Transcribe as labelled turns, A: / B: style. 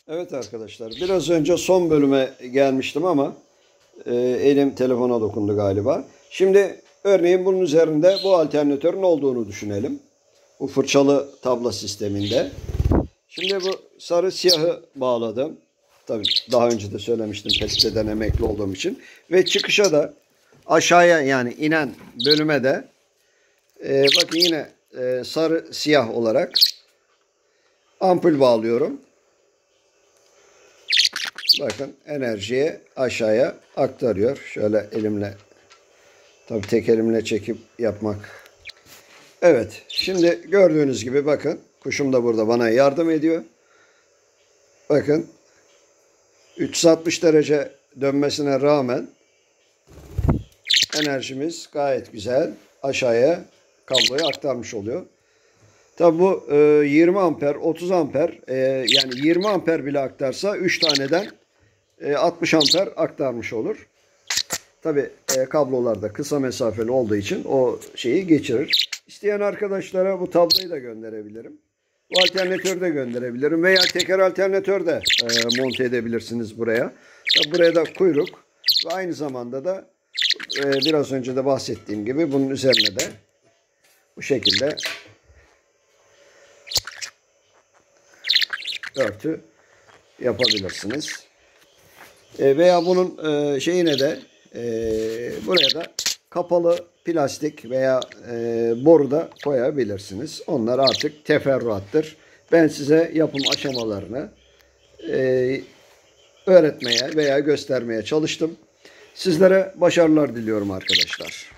A: Evet arkadaşlar, biraz önce son bölüme gelmiştim ama elim telefona dokundu galiba. Şimdi örneğin bunun üzerinde bu alternatörün olduğunu düşünelim. Bu fırçalı tabla sisteminde. Şimdi bu sarı siyahı bağladım. Tabii daha önce de söylemiştim testeden emekli olduğum için. Ve çıkışa da aşağıya yani inen bölüme de bakın yine sarı siyah olarak ampul bağlıyorum. Bakın enerjiyi aşağıya aktarıyor. Şöyle elimle, tabii tek elimle çekip yapmak. Evet, şimdi gördüğünüz gibi bakın kuşum da burada bana yardım ediyor. Bakın 360 derece dönmesine rağmen enerjimiz gayet güzel aşağıya kabloyu aktarmış oluyor. Tabi bu 20 amper, 30 amper yani 20 amper bile aktarsa 3 taneden 60 amper aktarmış olur. Tabi kablolar da kısa mesafeli olduğu için o şeyi geçirir. İsteyen arkadaşlara bu tabloyu da gönderebilirim. Bu alternatörü de gönderebilirim veya teker alternatör de monte edebilirsiniz buraya. Tabi buraya da kuyruk ve aynı zamanda da biraz önce de bahsettiğim gibi bunun üzerine de bu şekilde örtü yapabilirsiniz. Veya bunun şeyine de buraya da kapalı plastik veya boru da koyabilirsiniz. Onlar artık teferruattır. Ben size yapım aşamalarını öğretmeye veya göstermeye çalıştım. Sizlere başarılar diliyorum arkadaşlar.